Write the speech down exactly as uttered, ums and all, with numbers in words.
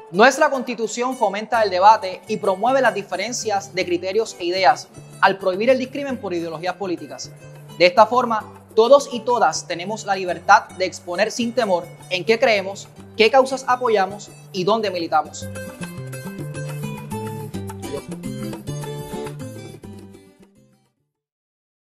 Nuestra Constitución fomenta el debate y promueve las diferencias de criterios e ideas al prohibir el discrimen por ideologías políticas. De esta forma, todos y todas tenemos la libertad de exponer sin temor en qué creemos, qué causas apoyamos y dónde militamos.